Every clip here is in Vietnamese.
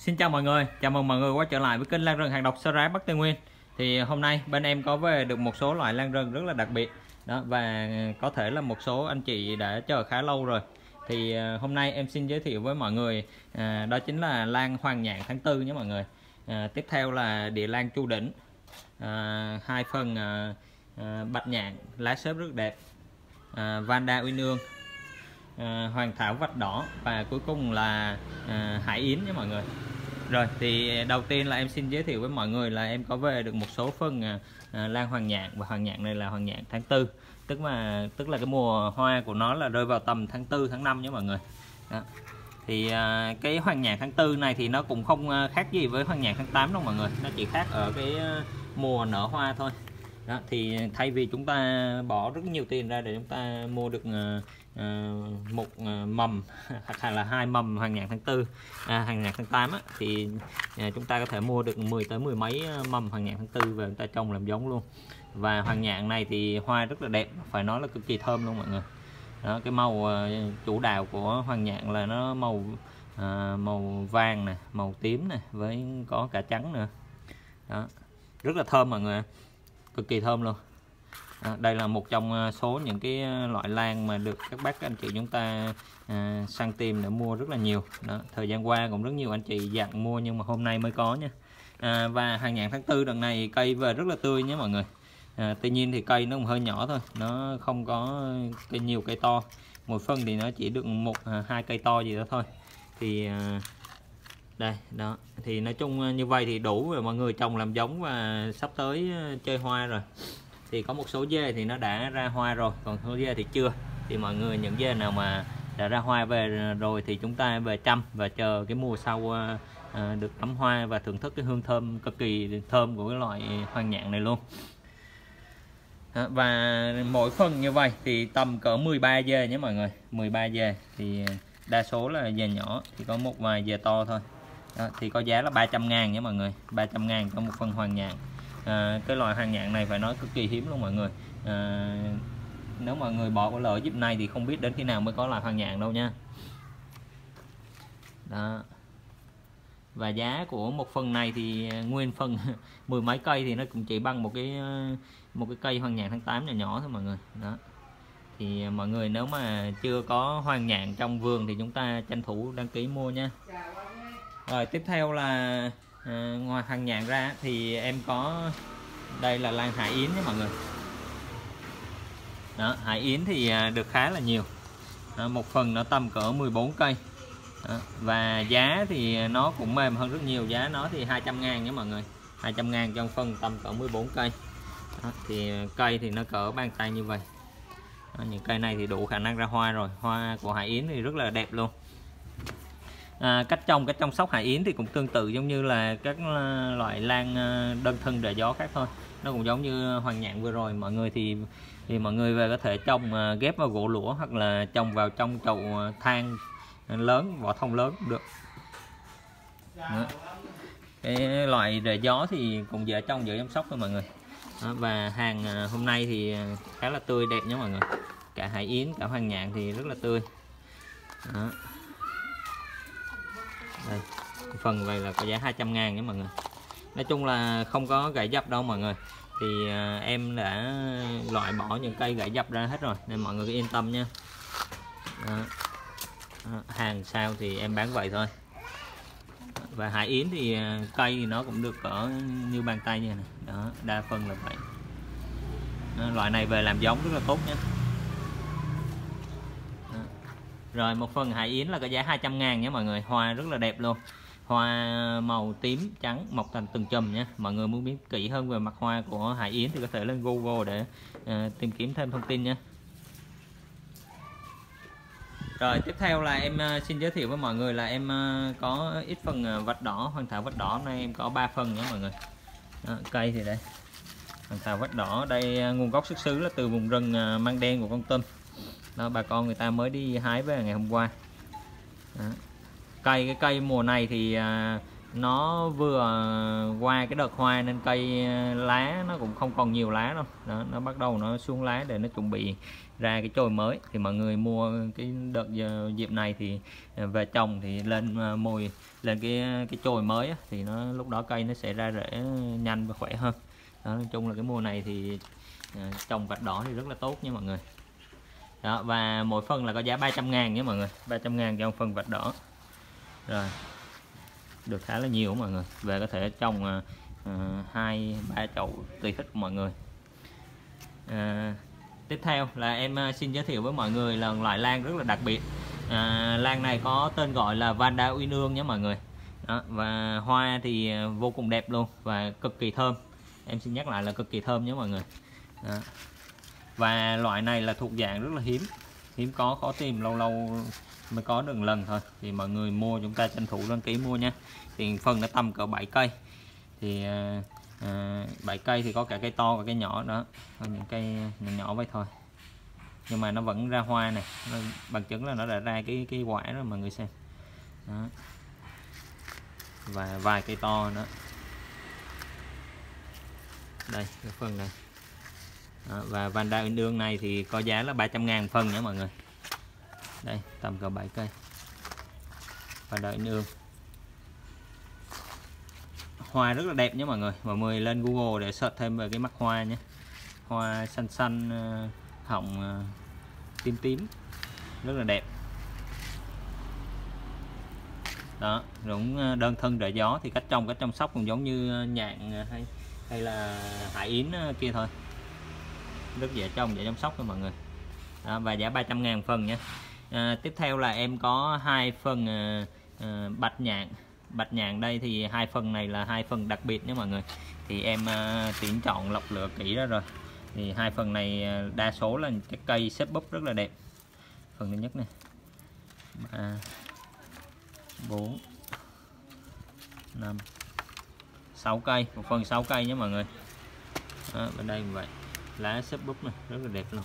Xin chào mọi người, chào mừng mọi người quay trở lại với kênh Lan Rừng Hàng Độc Sơ Rái Bắc Tây Nguyên. Thì hôm nay bên em có về được một số loại lan rừng rất là đặc biệt đó, và có thể là một số anh chị đã chờ khá lâu rồi. Thì hôm nay em xin giới thiệu với mọi người đó chính là lan hoàng nhạn tháng 4 nhé mọi người. Tiếp theo là địa lan chu đỉnh, hai phần bạch nhạn lá xếp rất đẹp, Vanda uyên ương, hoàng thảo vạch đỏ và cuối cùng là hải yến nhé mọi người. Rồi thì đầu tiên là em xin giới thiệu với mọi người là em có về được một số phân lan hoàng nhạn, và hoàng nhạn này là hoàng nhạn tháng 4, tức là cái mùa hoa của nó là rơi vào tầm tháng 4 tháng 5 nhé mọi người. Đó. Thì cái hoàng nhạn tháng 4 này thì nó cũng không khác gì với hoàng nhạn tháng 8 đâu mọi người, nó chỉ khác ở cái mùa nở hoa thôi. Đó, thì thay vì chúng ta bỏ rất nhiều tiền ra để chúng ta mua được một mầm hoặc là hai mầm hoàng nhạn tháng 4, hoàng nhạn tháng 8 á, thì chúng ta có thể mua được 10 tới mười mấy mầm hoàng nhạn tháng 4 và chúng ta trồng làm giống luôn. Và hoàng nhạn này thì hoa rất là đẹp, phải nói là cực kỳ thơm luôn mọi người. Đó, cái màu chủ đạo của hoàng nhạn là nó màu vàng nè, màu tím nè, với có cả trắng nữa. Đó, rất là thơm mọi người, cực kỳ thơm luôn. Đây là một trong số những cái loại lan mà được các bác anh chị chúng ta săn tìm để mua rất là nhiều. Đó, thời gian qua cũng rất nhiều anh chị dặn mua nhưng mà hôm nay mới có nha. Và hoàng nhạn tháng 4 đợt này cây về rất là tươi nhé mọi người. Tuy nhiên thì cây nó cũng hơi nhỏ thôi, nó không có nhiều cây to, mỗi phân thì nó chỉ được một hai cây to gì đó thôi. Thì đây đó, thì nói chung như vậy thì đủ rồi mọi người trồng làm giống và sắp tới chơi hoa rồi. Thì có một số dê thì nó đã ra hoa rồi, còn số dê thì chưa. Thì mọi người, những dê nào mà đã ra hoa về rồi thì chúng ta về chăm và chờ cái mùa sau được ngắm hoa và thưởng thức cái hương thơm cực kỳ thơm của cái loại hoàng nhạn này luôn. Đó, và mỗi phần như vậy thì tầm cỡ 13 dê nhé mọi người, 13 dê thì đa số là dê nhỏ, thì có một vài dê to thôi. Đó, thì có giá là 300.000 nhé mọi người, 300.000 cho một phân hoàng nhạn. Cái loại hoàng nhạn này phải nói cực kỳ hiếm luôn mọi người. Nếu mọi người bỏ lỡ dịp này thì không biết đến khi nào mới có loại hoàng nhạn đâu nha. Đó. Và giá của một phần này thì nguyên phần mười mấy cây thì nó cũng chỉ bằng một cái cây hoàng nhạn tháng 8 nhỏ nhỏ thôi mọi người. Đó. Thì mọi người nếu mà chưa có hoàng nhạn trong vườn thì chúng ta tranh thủ đăng ký mua nha. Rồi tiếp theo là ngoài hoàng nhạn ra thì em có đây là lan hải yến nhé mọi người. Đó, hải yến thì được khá là nhiều. Đó, một phần nó tầm cỡ 14 cây. Đó, và giá thì nó cũng mềm hơn rất nhiều, giá nó thì 200.000 nhé mọi người, 200.000 trong phân tầm cỡ 14 cây. Đó, thì cây thì nó cỡ bàn tay như vậy. Đó, những cây này thì đủ khả năng ra hoa rồi, hoa của hải yến thì rất là đẹp luôn. Cách chăm sóc hải yến thì cũng tương tự giống như là các loại lan đơn thân rễ gió khác thôi, nó cũng giống như hoàng nhạn vừa rồi mọi người. Thì mọi người về có thể trồng ghép vào gỗ lũa hoặc là trồng vào trong chậu than lớn, vỏ thông lớn cũng được. Đó. Cái loại rễ gió thì cũng dễ trồng, dễ chăm sóc thôi mọi người. Đó, và hàng hôm nay thì khá là tươi đẹp nhé mọi người, cả hải yến cả hoàng nhạn thì rất là tươi. Đó. Đây, phần này là có giá 200.000 nhé mọi người. Nói chung là không có gãy dập đâu mọi người, thì em đã loại bỏ những cây gãy dập ra hết rồi nên mọi người cứ yên tâm nha. Đó. Hàng sau thì em bán vậy thôi. Và hải yến thì cây thì nó cũng được cỡ như bàn tay như này. Đó, đa phần là vậy. Đó, loại này về làm giống rất là tốt nhé. Đó. Rồi một phần hải yến là có giá 200.000 nhé mọi người, hoa rất là đẹp luôn, hoa màu tím trắng mọc thành từng chùm nhé. Mọi người muốn biết kỹ hơn về mặt hoa của hải yến thì có thể lên Google để tìm kiếm thêm thông tin nhé. Rồi tiếp theo là em xin giới thiệu với mọi người là em có ít phần vạch đỏ, hoàng thảo vạch đỏ này em có 3 phần nhé mọi người. Đó, cây thì đây, hoàng thảo vạch đỏ đây nguồn gốc xuất xứ là từ vùng rừng Măng Đen của Kon Tum. Đó, bà con người ta mới đi hái về ngày hôm qua. Đó. Cái cây mùa này thì nó vừa qua cái đợt hoa nên cây lá nó cũng không còn nhiều lá đâu đó, nó bắt đầu nó xuống lá để nó chuẩn bị ra cái chồi mới. Thì mọi người mua cái đợt dịp này thì về trồng thì lên mùi lên cái chồi mới á, thì nó lúc đó cây nó sẽ ra rễ nhanh và khỏe hơn đó. Nói chung là cái mùa này thì trồng vạch đỏ thì rất là tốt nha mọi người đó. Và mỗi phân là có giá 300.000 nhé mọi người, 300.000 cho phân vạch đỏ. Rồi được khá là nhiều mọi người, về có thể trồng 2-3 chậu tùy thích của mọi người. Tiếp theo là em xin giới thiệu với mọi người là loại lan rất là đặc biệt. Lan này có tên gọi là Vanda Uyên Ương nhé mọi người đó, và hoa thì vô cùng đẹp luôn và cực kỳ thơm. Em xin nhắc lại là cực kỳ thơm nhé mọi người đó. Và loại này là thuộc dạng rất là hiếm có, khó tìm, lâu lâu mới có được lần thôi. Thì mọi người mua chúng ta tranh thủ đăng ký mua nha. Thì phân nó tầm cỡ 7 cây. Thì 7 cây thì có cả cây to và cây nhỏ đó. Có những cây nhỏ nhỏ vậy thôi. Nhưng mà nó vẫn ra hoa này, bằng chứng là nó đã ra cái quả đó mọi người xem. Đó. Và vài cây to nữa. Đây, cái phân này. Đó, và Vanda Uyên Ương này thì có giá là 300.000 phân nhé mọi người. Đây, tầm cỡ 7 cây. Vanda Uyên Ương. Hoa rất là đẹp nhé mọi người. Mọi người lên Google để search thêm về cái mắt hoa nhé. Hoa xanh xanh, hồng tím tím, rất là đẹp. Đó, cũng đơn thân đỡ gió. Thì cách chăm sóc cũng giống như nhạn hay là hải yến kia thôi. Rất dễ trồng, dễ chăm sóc cho mọi người đó, và giá 300.000 phân nhé. Tiếp theo là em có 2 phần bạch nhạn. Bạch nhạn đây thì 2 phần này là 2 phần đặc biệt nhé mọi người. Thì em tuyển chọn lọc lựa kỹ đó rồi. Thì 2 phần này đa số là cái cây xếp búp rất là đẹp. Phần thứ nhất này 3 4 5 6 cây, một phần 6 cây nhé mọi người đó, bên đây như vậy, lá xếp búp này rất là đẹp luôn.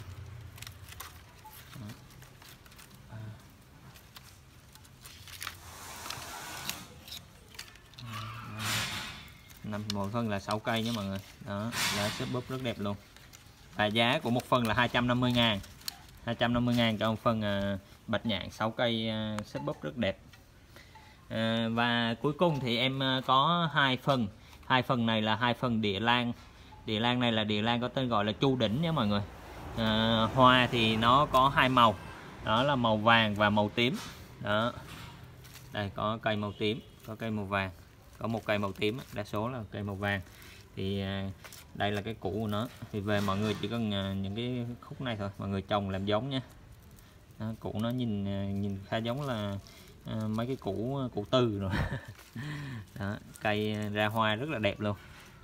Mỗi phân là 6 cây nhé mọi người đó, lá xếp búp rất đẹp luôn. Và giá của một phân là 250.000, 250.000 cho một phân bạch nhạn 6 cây xếp búp rất đẹp. Và cuối cùng thì em có 2 phần. 2 phần này là 2 phần địa lan. Địa lan này là địa lan có tên gọi là chu đỉnh nhé mọi người. Hoa thì nó có 2 màu, đó là màu vàng và màu tím đó. Đây có cây màu tím, có cây màu vàng, có một cây màu tím, đa số là cây màu vàng. Thì đây là cái củ của nó. Thì về mọi người chỉ cần những cái khúc này thôi, mọi người trồng làm giống nha. Đó, củ nó nhìn khá giống là mấy cái củ tư rồi. Đó, cây ra hoa rất là đẹp luôn.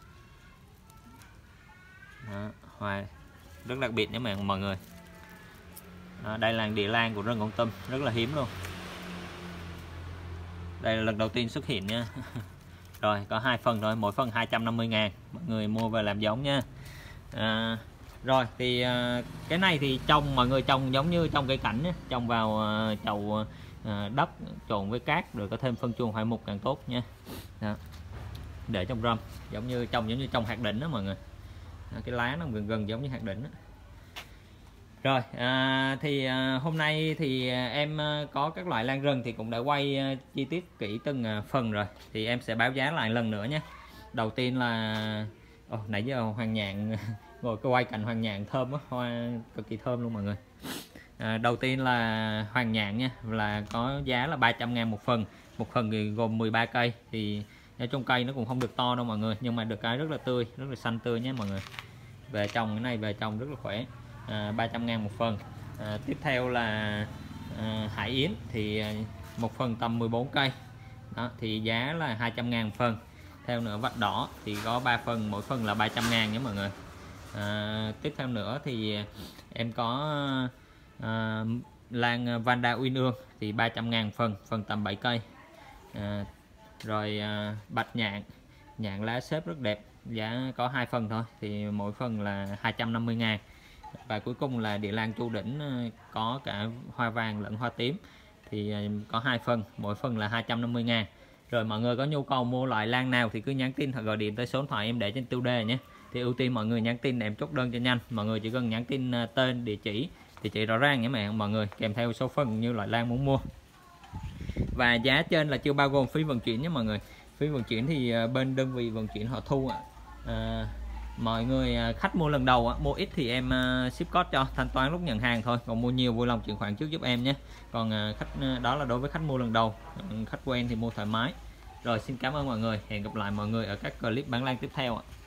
Đó, hoa rất đặc biệt nha mọi người. Đó, đây là địa lan của rừng Kon Tum, rất là hiếm luôn. Đây là lần đầu tiên xuất hiện nha. Rồi có 2 phần rồi, mỗi phần 250.000, mọi người mua về làm giống nha. Rồi thì cái này thì mọi người trồng giống như trồng cây cảnh nhé, trồng vào chậu đất trộn với cát, rồi có thêm phân chuồng hoại mục càng tốt nha. Đó. Để trong râm giống như trồng hạt đỉnh đó mọi người. Đó, cái lá nó gần giống như hạt đỉnh đó. Rồi thì hôm nay thì em có các loại lan rừng thì cũng đã quay chi tiết kỹ từng phần rồi. Thì em sẽ báo giá lại lần nữa nhé. Đầu tiên là nãy giờ hoàng nhạn ngồi quay cạnh hoàng nhạn thơm quá, hoa cực kỳ thơm luôn mọi người. Đầu tiên là hoàng nhạn nha, là có giá là 300.000 một phần. Một phần thì gồm 13 cây. Thì trong cây nó cũng không được to đâu mọi người, nhưng mà được cái rất là tươi, rất là xanh tươi nhé mọi người. Về trồng cái này về trồng rất là khỏe. 300.000 một phần. Tiếp theo là hải yến thì một phần tầm 14 cây đó, thì giá là 200.000 phần. Theo nữa vạch đỏ thì có 3 phần, mỗi phần là 300.000 nhé mọi người. Tiếp theo nữa thì em có lan Vanda Uyên Ương thì 300.000 phần tầm 7 cây. Rồi bạch nhạn lá xếp rất đẹp, giá có 2 phần thôi thì mỗi phần là 250.000. Và cuối cùng là địa lan chu đỉnh, có cả hoa vàng lẫn hoa tím thì có 2 phần, mỗi phần là 250.000. Rồi mọi người có nhu cầu mua loại lan nào thì cứ nhắn tin hoặc gọi điện tới số điện thoại em để trên tiêu đề nhé. Thì ưu tiên mọi người nhắn tin để em chốt đơn cho nhanh. Mọi người chỉ cần nhắn tin tên, địa chỉ rõ ràng nhé mọi người, kèm theo số phận như loại lan muốn mua. Và giá trên là chưa bao gồm phí vận chuyển nhé mọi người. Phí vận chuyển thì bên đơn vị vận chuyển họ thu mọi người khách mua lần đầu mua ít thì em ship code cho, thanh toán lúc nhận hàng thôi, còn mua nhiều vui lòng chuyển khoản trước giúp em nhé. Còn khách đó là đối với khách mua lần đầu, khách quen thì mua thoải mái. Rồi xin cảm ơn mọi người, hẹn gặp lại mọi người ở các clip bán lan tiếp theo ạ.